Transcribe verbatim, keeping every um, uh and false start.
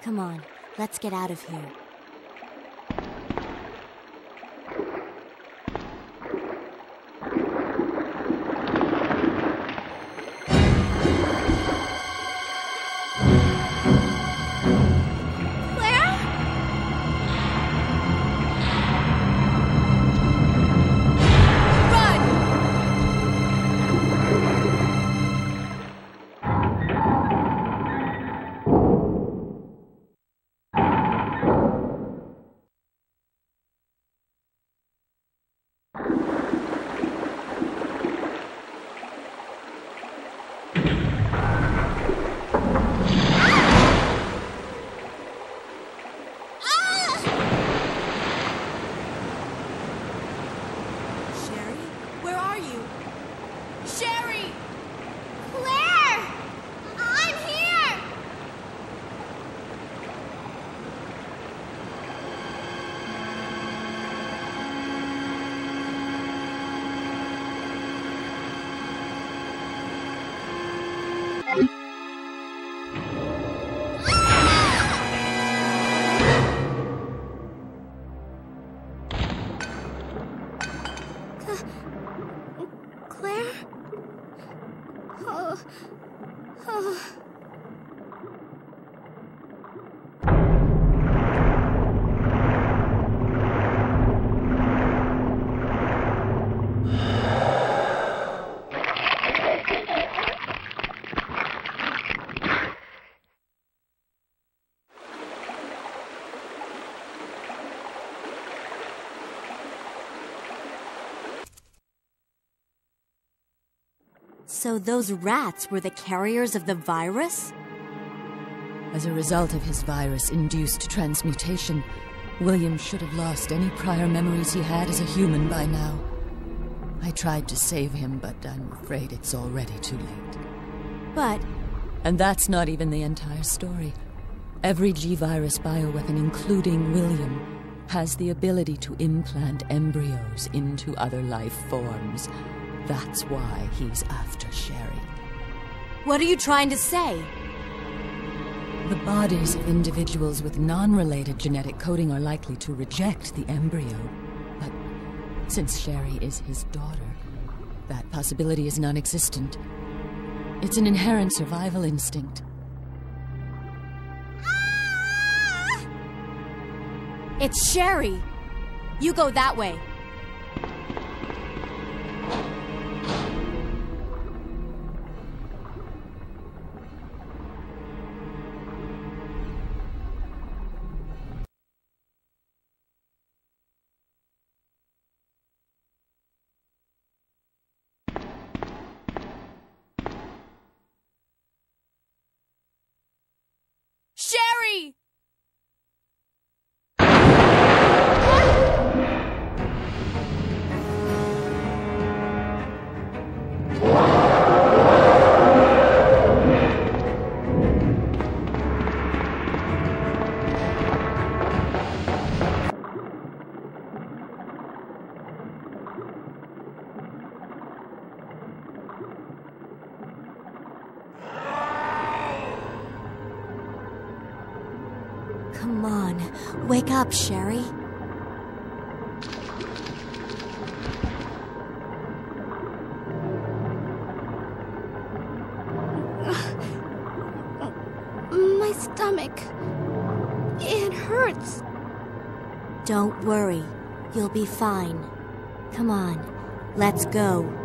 Come on, let's get out of here. So those rats were the carriers of the virus? As a result of his virus-induced transmutation, William should have lost any prior memories he had as a human by now. I tried to save him, but I'm afraid it's already too late. But... And that's not even the entire story. Every G-Virus bioweapon, including William, has the ability to implant embryos into other life forms. That's why he's after Sherry. What are you trying to say? The bodies of individuals with non-related genetic coding are likely to reject the embryo. But since Sherry is his daughter, that possibility is non-existent. It's an inherent survival instinct. Ah! It's Sherry! You go that way. Sherry! Come on, wake up, Sherry. My stomach. It hurts. Don't worry. You'll be fine. Come on, let's go.